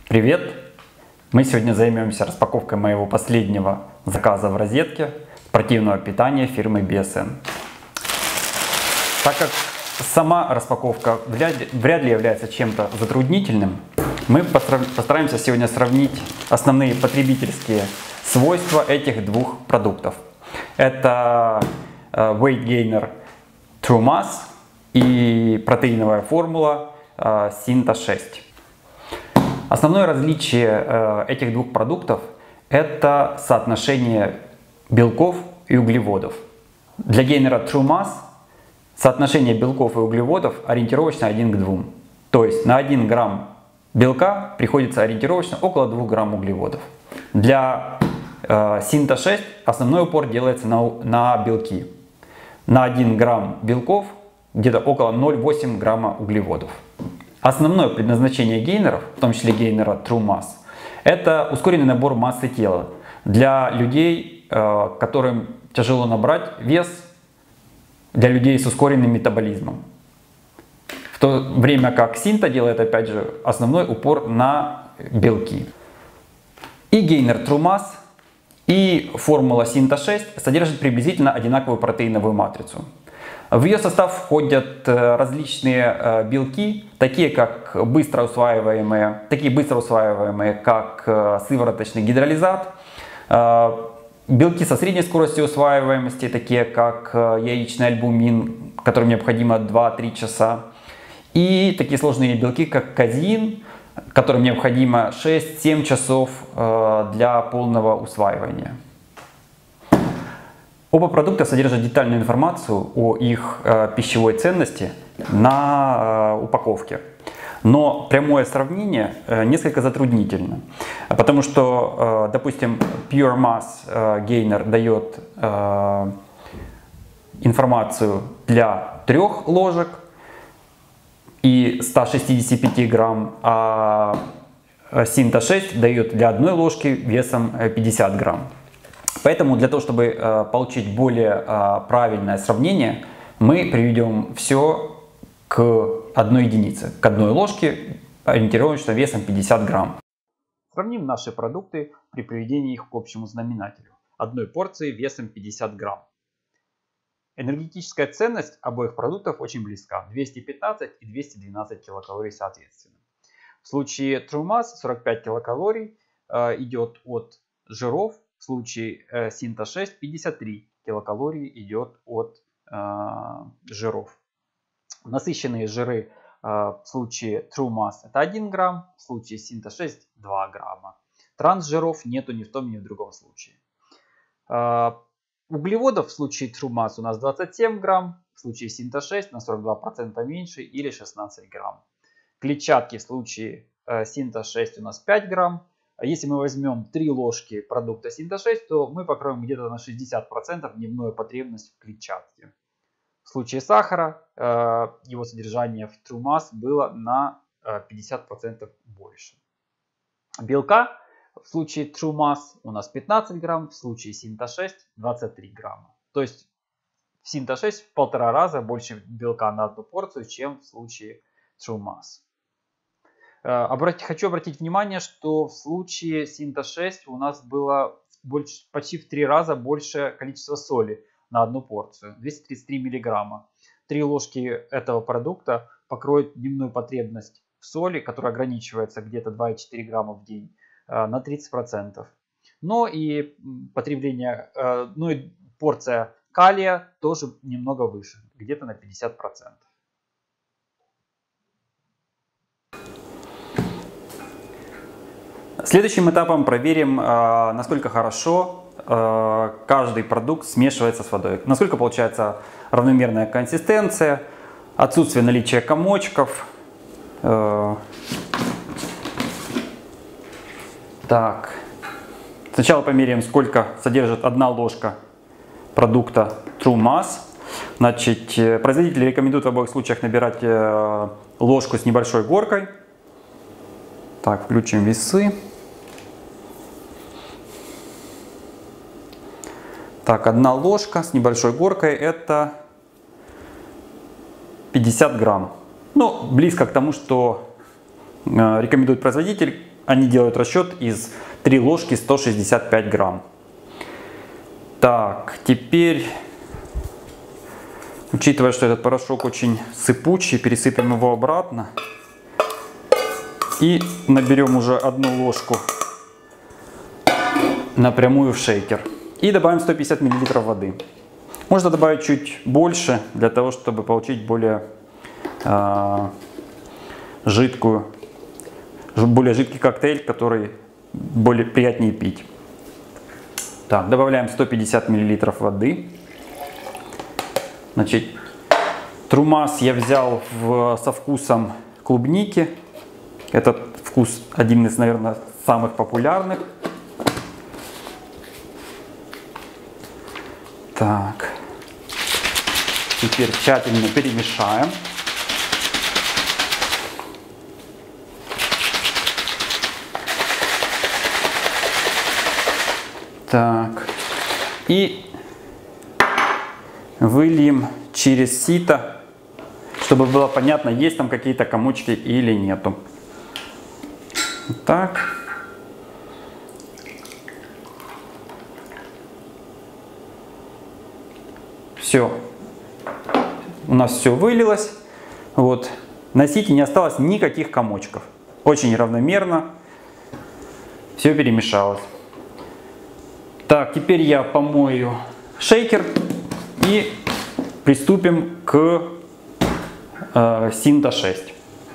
Привет! Мы сегодня займемся распаковкой моего последнего заказа в розетке спортивного питания фирмы BSN. Так как сама распаковка вряд ли является чем-то затруднительным, мы постараемся сегодня сравнить основные потребительские свойства этих двух продуктов. Это Weight Gainer True Mass и протеиновая формула Synta 6. Основное различие этих двух продуктов – это соотношение белков и углеводов. Для гейнера True Mass соотношение белков и углеводов ориентировочно 1 к 2. То есть на 1 грамм белка приходится ориентировочно около 2 грамм углеводов. Для Synta 6 основной упор делается на белки. На 1 грамм белков где-то около 0,8 грамма углеводов. Основное предназначение гейнеров, в том числе гейнера True Mass, это ускоренный набор массы тела для людей, которым тяжело набрать вес, для людей с ускоренным метаболизмом. В то время как Synta делает, опять же, основной упор на белки. И гейнер True Mass, и формула Synta 6 содержат приблизительно одинаковую протеиновую матрицу. В ее состав входят различные белки, такие быстро усваиваемые, как сывороточный гидролизат, белки со средней скоростью усваиваемости, такие как яичный альбумин, которым необходимо 2-3 часа, и такие сложные белки, как казеин, которым необходимо 6-7 часов для полного усваивания. Оба продукта содержат детальную информацию о их пищевой ценности на упаковке. Но прямое сравнение несколько затруднительно, потому что, допустим, Pure Mass Gainer дает информацию для 3 ложек и 165 грамм, а Synta 6 дает для 1 ложки весом 50 грамм. Поэтому для того, чтобы получить более правильное сравнение, мы приведем все к 1 единице, к 1 ложке, ориентировочно весом 50 грамм. Сравним наши продукты при приведении их к общему знаменателю. 1 порции весом 50 грамм. Энергетическая ценность обоих продуктов очень близка. 215 и 212 килокалорий соответственно. В случае True Mass 45 килокалорий идет от жиров. В случае Synta 6 53 килокалории идет от жиров. Насыщенные жиры в случае True Mass это 1 грамм, в случае Synta 6 2 грамма. Трансжиров нету ни в том, ни в другом случае. Углеводов в случае True Mass у нас 27 грамм, в случае Synta 6 на 42% меньше или 16 грамм. Клетчатки в случае Synta 6 у нас 5 грамм. Если мы возьмем 3 ложки продукта Synta 6, то мы покроем где-то на 60% дневную потребность в клетчатке. В случае сахара его содержание в True Mass было на 50% больше. Белка в случае True Mass у нас 15 грамм, в случае Synta 6 23 грамма. То есть в Synta 6 в 1,5 раза больше белка на 1 порцию, чем в случае True Mass. Хочу обратить внимание, что в случае Synta 6 у нас было почти в 3 раза больше количество соли на 1 порцию, 233 миллиграмма. 3 ложки этого продукта покроют дневную потребность в соли, которая ограничивается где-то 2,4 грамма в день, на 30%. Но и порция калия тоже немного выше, где-то на 50%. Следующим этапом проверим, насколько хорошо каждый продукт смешивается с водой. Насколько получается равномерная консистенция, отсутствие наличия комочков. Так. Сначала померяем, сколько содержит 1 ложка продукта True Mass. Значит, производители рекомендуют в обоих случаях набирать ложку с небольшой горкой. Так, включим весы. Так, 1 ложка с небольшой горкой это 50 грамм. Ну, близко к тому, что рекомендует производитель. они делают расчет из 3 ложки 165 грамм. Так, теперь, учитывая, что этот порошок очень сыпучий, пересыпем его обратно. И наберем уже 1 ложку напрямую в шейкер. И добавим 150 мл воды. Можно добавить чуть больше, для того, чтобы получить более жидкий коктейль, который более приятнее пить. Так, добавляем 150 мл воды. Значит, трумас я взял со вкусом клубники. Этот вкус один из, наверное, самых популярных. Так, теперь тщательно перемешаем. Так, и выльем через сито, чтобы было понятно, есть там какие-то комочки или нету. Так. Все. У нас все вылилось. Вот. На сите не осталось никаких комочков. Очень равномерно. Все перемешалось. Так, теперь я помою шейкер и приступим к Синта 6.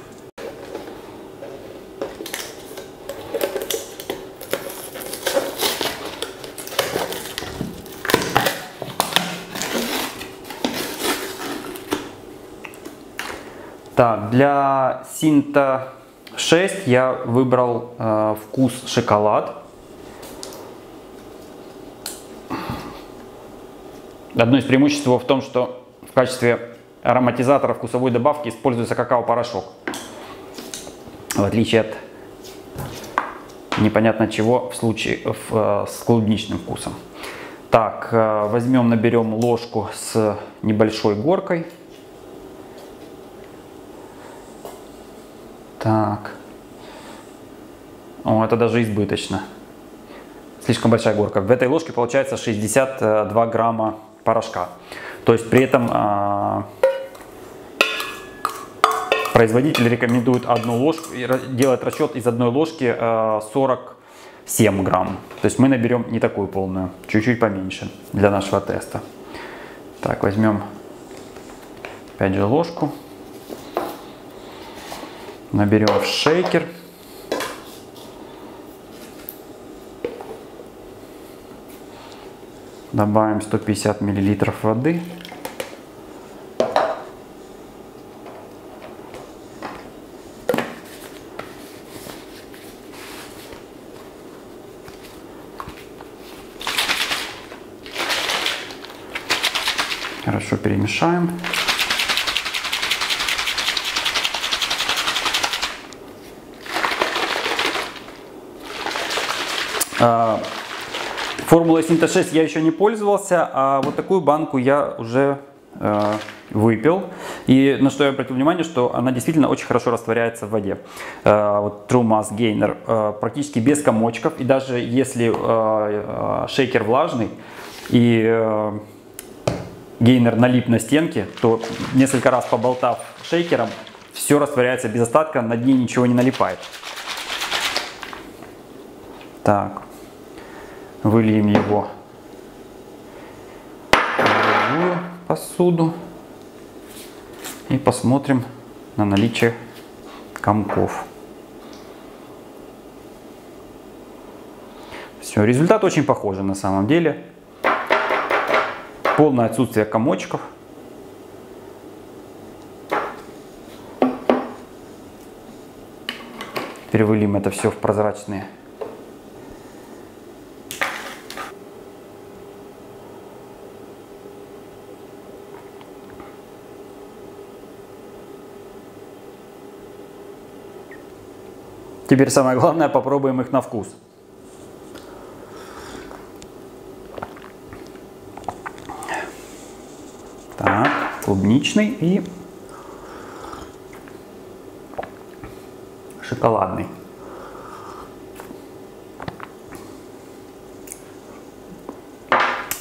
Так, для Синта 6 я выбрал вкус шоколад. Одно из преимуществ в том, что в качестве ароматизатора вкусовой добавки используется какао-порошок. В отличие от непонятно чего в случае с клубничным вкусом. Так, наберем ложку с небольшой горкой. Так. О, это даже избыточно. Слишком большая горка. В этой ложке получается 62 грамма порошка. То есть при этом производитель рекомендует делать расчет из 1 ложки 47 грамм. То есть мы наберем не такую полную, чуть-чуть поменьше для нашего теста. Так, возьмем опять же ложку. Наберем в шейкер. Добавим 150 мл воды. Хорошо перемешаем. Формулой Синта 6 я еще не пользовался, а вот такую банку я уже выпил. И на что я обратил внимание, что она действительно очень хорошо растворяется в воде. Вот True Mass Gainer практически без комочков. И даже если шейкер влажный и гейнер налип на стенке, то несколько раз поболтав шейкером, все растворяется без остатка, на дне ничего не налипает. Так. Выльем его в другую посуду и посмотрим на наличие комков. Все, результат очень похожий на самом деле. Полное отсутствие комочков. Теперь выльем это все в прозрачные . Теперь самое главное, попробуем их на вкус. Так, клубничный и шоколадный.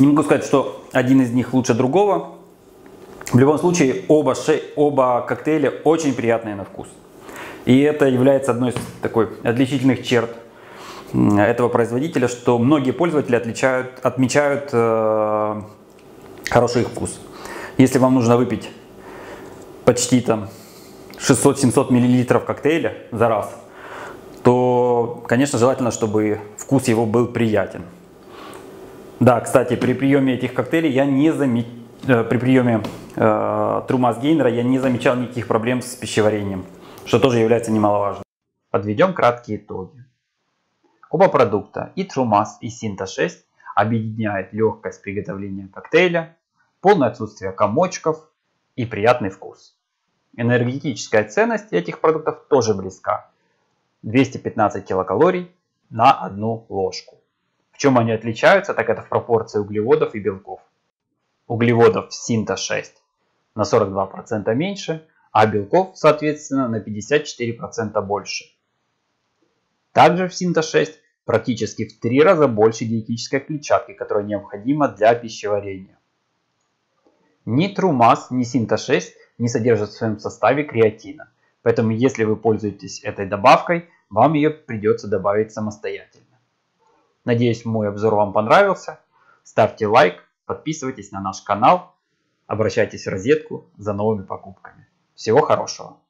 Не могу сказать, что один из них лучше другого. В любом случае, оба коктейля очень приятные на вкус. И это является одной из такой отличительных черт этого производителя, что многие пользователи отмечают хороший их вкус. Если вам нужно выпить почти там 600-700 мл коктейля за раз, то, конечно, желательно, чтобы вкус его был приятен. Да, кстати, при приеме этих коктейлей при приеме True Mass Gainer я не замечал никаких проблем с пищеварением, что тоже является немаловажным. Подведем краткие итоги. Оба продукта, и True Mass, и Sinta 6, объединяют легкость приготовления коктейля, полное отсутствие комочков и приятный вкус. Энергетическая ценность этих продуктов тоже близка. 215 килокалорий на одну ложку. В чем они отличаются, так это в пропорции углеводов и белков. Углеводов в Sinta 6 на 42% меньше, а белков, соответственно, на 54% больше. Также в Sinta 6 практически в 3 раза больше диетической клетчатки, которая необходима для пищеварения. Ни True Mass, ни Sinta 6 не содержат в своем составе креатина, поэтому если вы пользуетесь этой добавкой, вам ее придется добавить самостоятельно. Надеюсь, мой обзор вам понравился. Ставьте лайк, подписывайтесь на наш канал, обращайтесь в розетку за новыми покупками. Всего хорошего!